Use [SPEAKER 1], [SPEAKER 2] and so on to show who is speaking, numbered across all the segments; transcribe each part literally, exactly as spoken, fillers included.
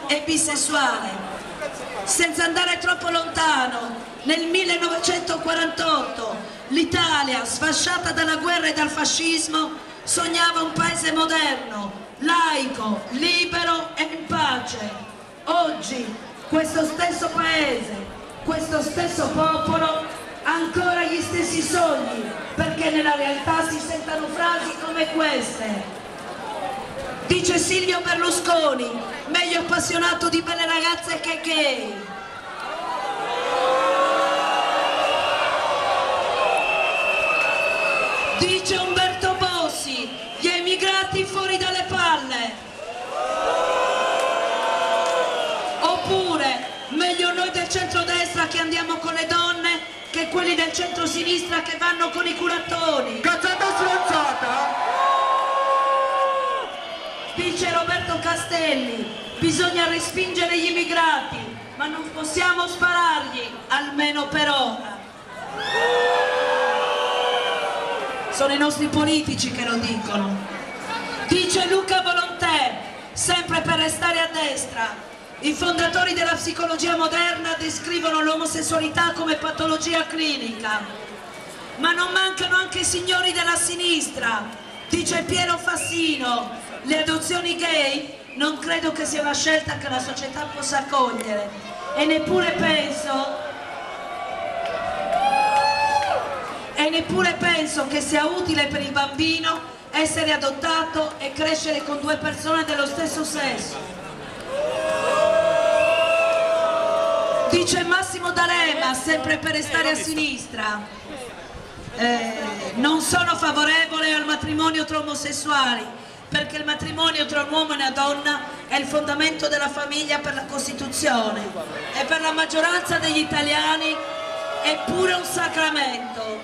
[SPEAKER 1] e bisessuale. Senza andare troppo lontano, nel millenovecentoquarantotto l'Italia, sfasciata dalla guerra e dal fascismo, sognava un paese moderno, laico, libero e in pace. Oggi questo stesso paese, questo stesso popolo ha ancora gli stessi sogni, perché nella realtà si sentono frasi come queste. Dice Silvio Berlusconi, meglio appassionato di belle ragazze che gay. Dice Umberto Bossi, gli emigrati fuori dalle palle. Oppure, meglio noi del centrodestra che andiamo con le donne che quelli del centro-sinistra che vanno con i curattoni.
[SPEAKER 2] Cazzata sfronzata!
[SPEAKER 1] Dice Roberto Castelli, bisogna respingere gli immigrati, ma non possiamo sparargli, almeno per ora. Sono i nostri politici che lo dicono. Dice Luca Volontè, sempre per restare a destra, i fondatori della psicologia moderna descrivono l'omosessualità come patologia clinica. Ma non mancano anche i signori della sinistra. Dice Piero Fassino, le adozioni gay non credo che sia una scelta che la società possa accogliere e neppure penso e neppure penso che sia utile per il bambino essere adottato e crescere con due persone dello stesso sesso. Dice Massimo D'Alema, sempre per restare a sinistra, eh, non sono favorevole al matrimonio tra omosessuali, perché il matrimonio tra un uomo e una donna è il fondamento della famiglia per la Costituzione e per la maggioranza degli italiani è pure un sacramento.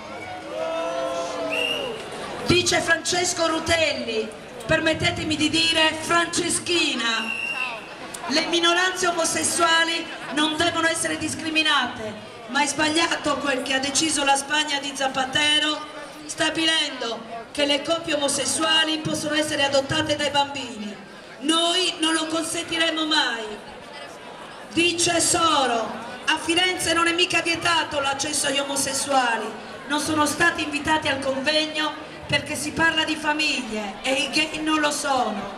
[SPEAKER 1] Dice Francesco Rutelli, permettetemi di dire Franceschina, le minoranze omosessuali non devono essere discriminate, ma è sbagliato quel che ha deciso la Spagna di Zapatero, stabilendo che le coppie omosessuali possono essere adottate dai bambini. Noi non lo consentiremo mai. Dice Soro, a Firenze non è mica vietato l'accesso agli omosessuali, non sono stati invitati al convegno perché si parla di famiglie e i gay non lo sono.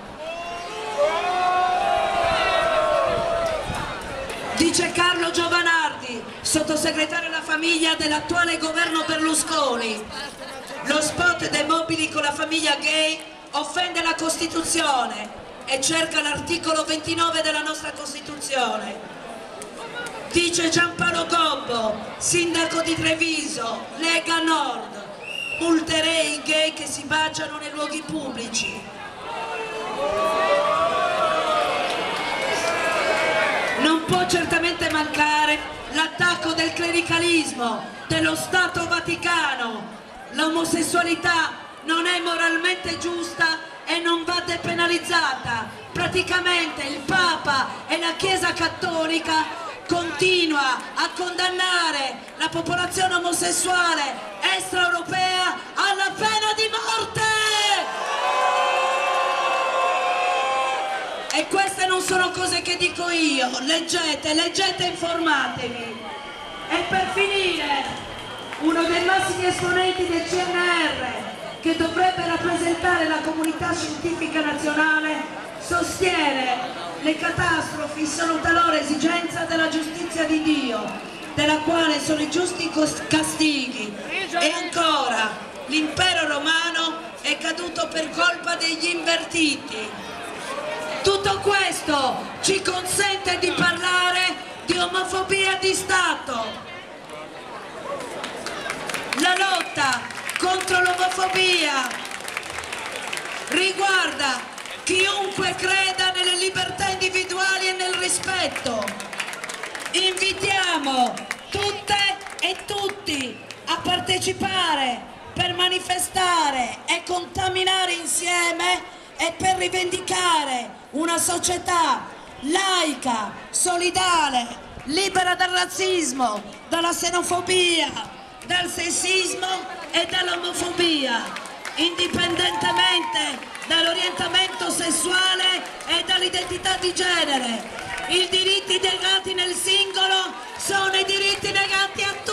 [SPEAKER 1] Dice Carlo Giovanardi, sottosegretario alla famiglia dell'attuale governo Berlusconi, lo spot dei mobili con la famiglia gay offende la Costituzione e cerca l'articolo ventinove della nostra Costituzione. Dice Giampaolo Gobbo, sindaco di Treviso, Lega Nord, multerei i gay che si baciano nei luoghi pubblici. Non può certamente mancare l'attacco del clericalismo, dello Stato Vaticano. L'omosessualità non è moralmente giusta e non va depenalizzata. Praticamente il Papa e la Chiesa Cattolica continua a condannare la popolazione omosessuale extraeuropea alla pena di morte! E queste non sono cose che dico io, leggete, leggete e informatevi. E per finire, uno dei massimi esponenti del C N R, che dovrebbe rappresentare la comunità scientifica nazionale, sostiene le catastrofi sono talora esigenza della giustizia di Dio, della quale sono i giusti castighi. E ancora, l'impero romano è caduto per colpa degli invertiti. Tutto questo ci consente di parlare di omofobia di Stato. La lotta contro l'omofobia riguarda chiunque creda nelle libertà individuali e nel rispetto. Invitiamo tutte e tutti a partecipare per manifestare e contaminare insieme e per rivendicare una società laica, solidale, libera dal razzismo, dalla xenofobia, dal sessismo e dall'omofobia, indipendentemente dall'orientamento sessuale e dall'identità di genere. I diritti negati nel singolo sono i diritti negati a